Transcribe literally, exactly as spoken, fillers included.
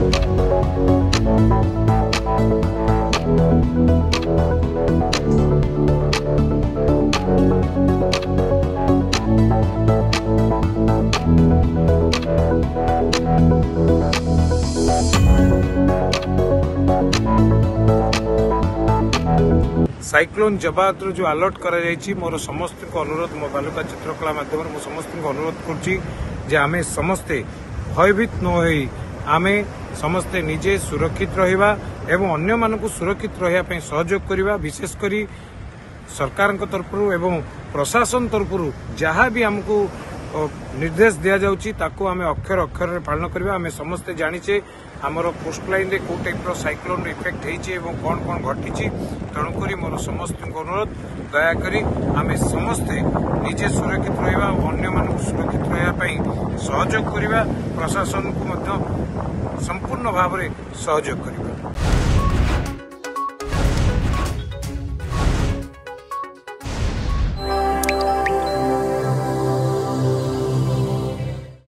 Cyclone जबात जो alert करा मोर समस्त को अनुरोध मो बालुका चित्रकला माध्यम मो समस्त को अनुरोध करुच्ची आमे समस्ते भयभीत न होई आमे समस्ते निजे सुरक्षित रहिबा एवं अन्य मानकु सुरक्षित रहिया पई सहयोग करिबा। विशेष करी सरकार तरफ एवं प्रशासन तरफ जहाँ भी हमको निर्देश दिया जाउची ताको आमे अक्षर अक्षर पालन करिबा। आमे समस्ते जानिचे आमर कोस्ट लाइन रे को टाइप रो साइक्लोन इफेक्ट हेची एवं कौन कौन घटिची। तेणुकरी मोर समस्त अनुरोध दयाकरी आमे समस्ते निजे सुरक्षित रहिबा अन्य मानक सुरक्षित रहिया पई सहयोग करिबा। प्रशासन को मध्य संपूर्ण भाव में सहयोग करिबा।